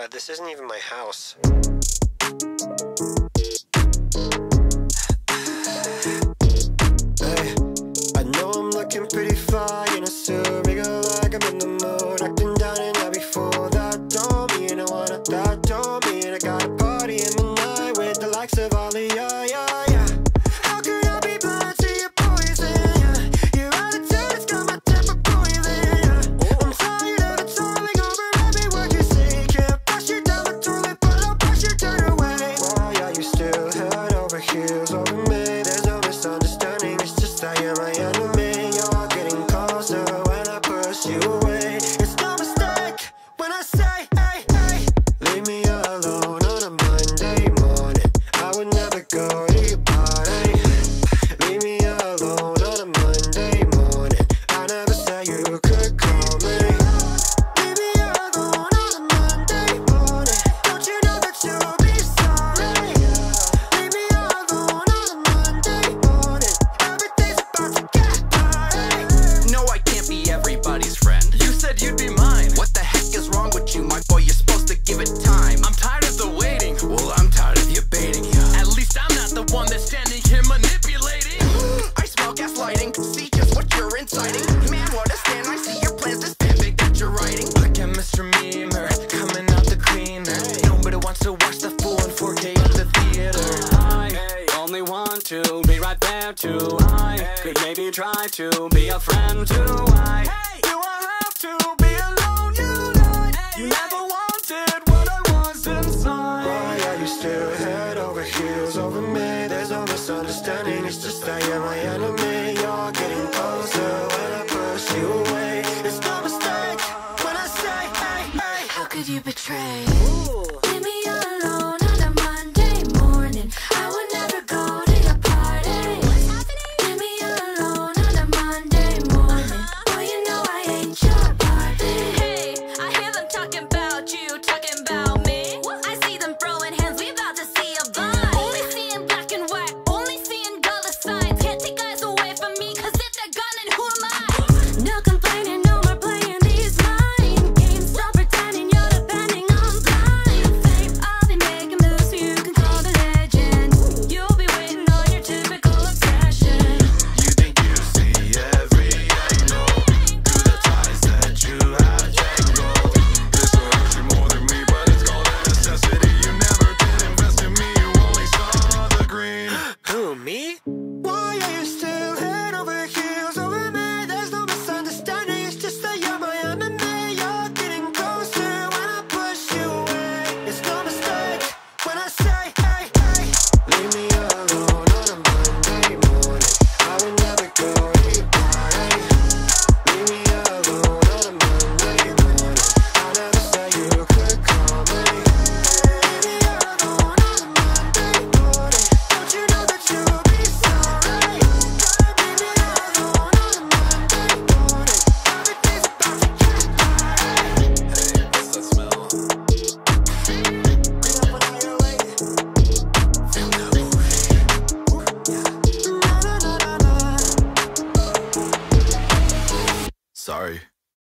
This isn't even my house. Hey, I know I'm looking pretty fly in a suit, regal like I'm in the mood, acting down and out before. That don't mean I wanna, that don't mean I got a party in the night with the likes of Ollie, yeah. How could I be blind to your poison, yeah? Your attitude has got my temper boiling, yeah. I'm tired of it toiling over every word you say. Can't flush you down the toilet, but I'll push you turn away. Why are you still head over heels over me? There's no misunderstanding, it's just I am my enemy. You're getting closer when I push you away. It's no mistake when I say, hey, leave me alone on a Monday morning. I would never go to your party. Leave me alone on a Monday morning. I never said you could call me. Leave me alone on a Monday morning. Don't you know that you'll be sorry? Leave me alone on a Monday morning. Everything's about to get party. No, I can't be everybody's friend. You said you'd be mine. What the heck is wrong with you, my boy? You're supposed to give it time. I'm tired of the waiting. Well, I'm tired of you baiting. At least I'm not the one that's standing here manipulating. I smell gaslighting. See just what you're inciting. Man, what a stand. I see your plans. This fanfic that you're writing. Look at Mr. Memer coming out the cleaner. Nobody wants to watch the fool in 4K at the theater. I only want to be right there too. I could maybe try to be a friend too. Do I have to be alone? You never wanted what I was inside. Why are you still head over heels over me? There's no misunderstanding, it's just I am my enemy. You're getting closer when I push you away. It's no mistake when I say, hey. How could you betray